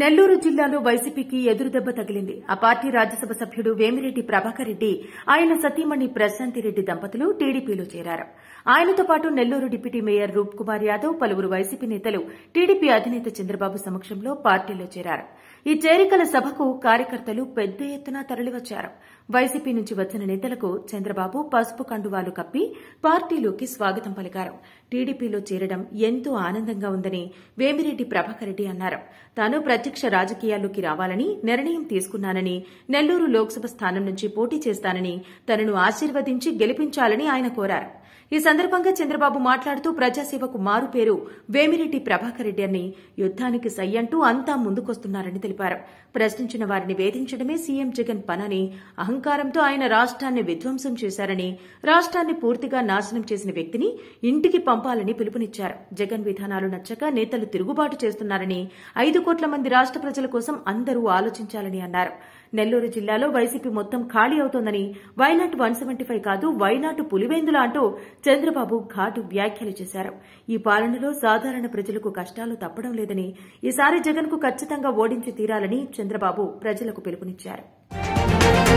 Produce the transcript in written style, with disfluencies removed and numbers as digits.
నెల్లూరు జిల్లాలో వైసీపీకి ఎదురుదెబ్బ తగిలింది. ఆ పార్టీ రాజ్యసభ సభ్యుడు వేమిరెడ్డి ప్రభాకర్ రెడ్డి, ఆయన సతీమణి ప్రశాంతిరెడ్డి దంపతులు టీడీపీలో చేరారు. ఆయనతో పాటు నెల్లూరు డిప్యూటీ మేయర్ రూప్ కుమార్ యాదవ్, పలువురు వైసీపీ నేతలు టీడీపీ అధినేత చంద్రబాబు సమక్షంలో పార్టీలో చేరారు. ఈ చేరికల సభకు కార్యకర్తలు పెద్ద ఎత్తున తరలివచ్చారు. వైసీపీ నుంచి వచ్చిన నేతలకు చంద్రబాబు పసుపు కండువాలు కప్పి పార్టీలోకి స్వాగతం పలికారు. టీడీపీలో చేరడం ఎంతో ఆనందంగా ఉందని వేమిరెడ్డి ప్రభాకర్ రెడ్డి అన్నారు. తాను ప్రత్యక్ష రాజకీయాల్లోకి రావాలని నిర్ణయం తీసుకున్నానని, నెల్లూరు లోక్సభ స్థానం నుంచి పోటీ చేస్తానని, తనను ఆశీర్వదించి గెలిపించాలని ఆయన కోరారు. ఈ సందర్భంగా చంద్రబాబు మాట్లాడుతూ ప్రజాసేవకు మారుపేరు వేమిరెడ్డి ప్రభాకర్ రెడ్డి అని, యుద్దానికి సై అంటూ అంతా ముందుకొస్తున్నారని తెలిపారు. ప్రశ్నించిన వారిని వేధించడమే సీఎం జగన్ పనని, అహంకారంతో ఆయన రాష్ట్రాన్ని విధ్వంసం చేశారని, రాష్ట్రాన్ని పూర్తిగా నాశనం చేసిన వ్యక్తిని ఇంటికి పంపాలని పిలుపునిచ్చారు. జగన్ విధానాలు నచ్చక నేతలు తిరుగుబాటు చేస్తున్నారని, 5 కోట్ల మంది రాష్ట్ర ప్రజల కోసం అందరూ ఆలోచించాలని అన్నారు. నెల్లూరు జిల్లాలో వైసీపీ మొత్తం ఖాళీ అవుతోందని, వైనాట్ 175 కాదు వైనాట్ పులివెందుల అంటూ చంద్రబాబు ఘాటు వ్యాఖ్యలు చేశారు. ఈ పాలనలో సాధారణ ప్రజలకు కష్టాలు తప్పడం లేదని, ఈసారి జగన్కు ఖచ్చితంగా ఓడించి తీరాలని చంద్రబాబు ప్రజలకు పిలుపునిచ్చారు.